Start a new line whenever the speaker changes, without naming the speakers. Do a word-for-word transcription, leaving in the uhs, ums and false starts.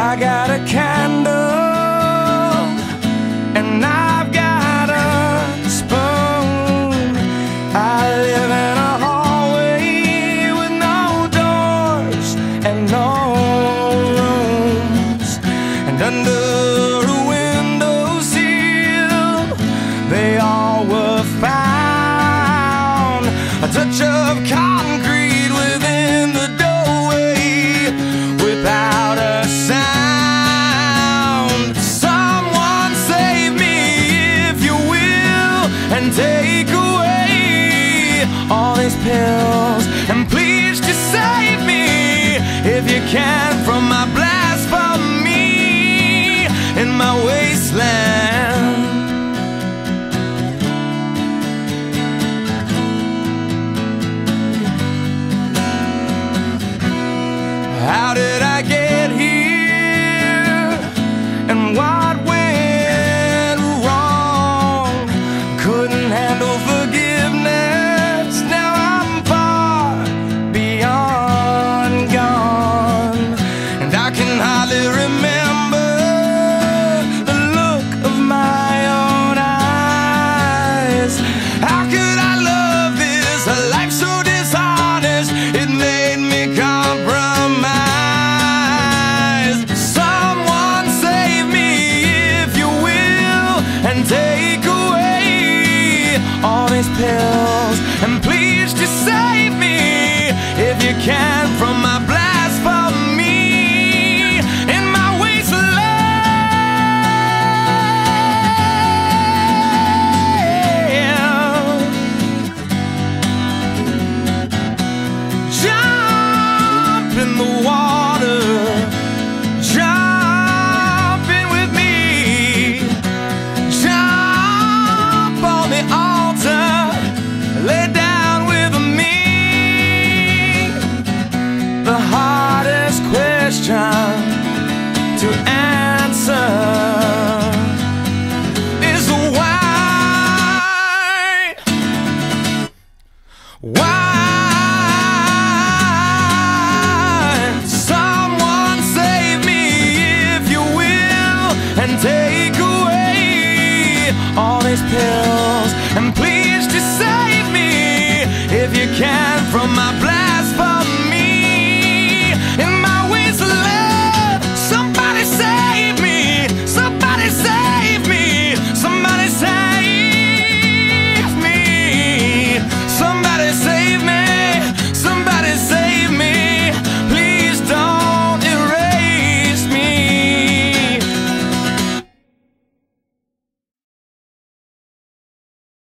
I got a candle and I've got a spoon. I live in a hallway with no doors and no rooms, and under a windowsill they all were found. A touch of concrete within the doorway without a sound. Someone save me if you will, and take away all these pills, and please just save me if you can from my blasphemy in my wasteland. How did I get here, and what went wrong? Couldn't handle forgiveness, now I'm far beyond gone, and I can hardly remember the look of my own eyes. How could I love this, a life so dishonest, it made me compromise. Take away all these pills, and please just save me if you can from my blasphemy in my wasteland. Jump in the water.